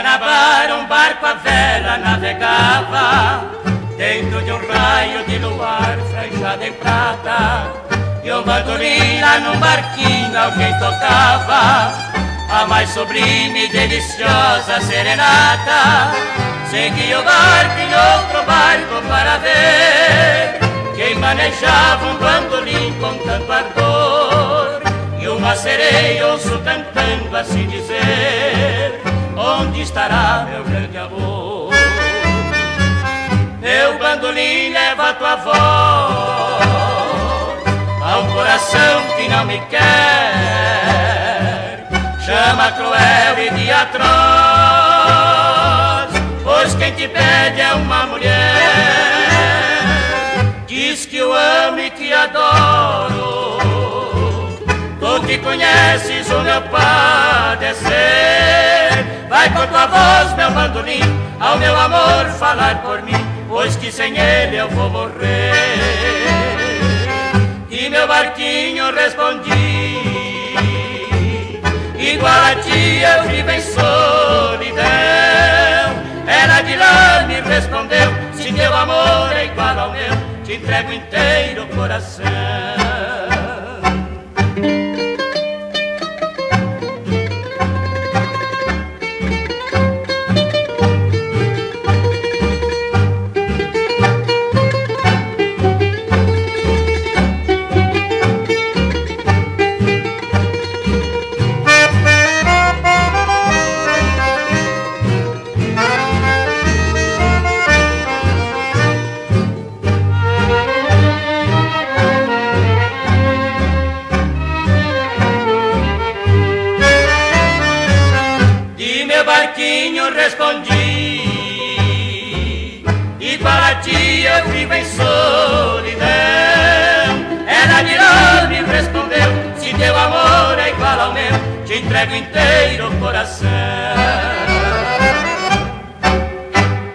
Guanabara, um barco à vela navegava dentro de um raio de luar franjado em prata, e um bandolim lá num barquinho alguém tocava a mais sublime e deliciosa serenata. Segui o barco em outro barco para ver quem manejava um bandolim com tanto ardor, e uma sereia ouço cantando assim dizer: onde estará meu grande amor? Meu bandolim leva a tua voz ao coração que não me quer, chama cruel e de atroz, pois quem te pede é uma mulher. Diz que o amo e que adoro, tu que conheces o meu padecer. Vai com tua voz, meu bandolim, ao meu amor falar por mim, pois que sem ele eu vou morrer. E meu barquinho respondi: igual a ti eu vivo em solidão. Ela de lá me respondeu: se teu amor é igual ao meu, te entrego inteiro o coração. Respondi: igual a ti eu vivo em solidão. Ela de lá me respondeu: se teu amor é igual ao meu, te entrego inteiro o coração.